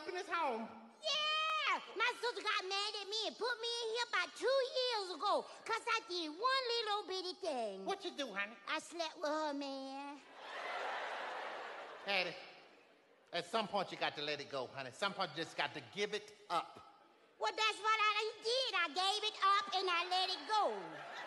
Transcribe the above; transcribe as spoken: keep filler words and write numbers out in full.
up in his home? Yeah, my sister got mad at me and put me in here about two years ago because I did one little bitty thing. What you do, honey? I slept with her, man. Hattie, at some point you got to let it go, honey. At some point you just got to give it up. Well, that's what I did. I gave it up and I let it go.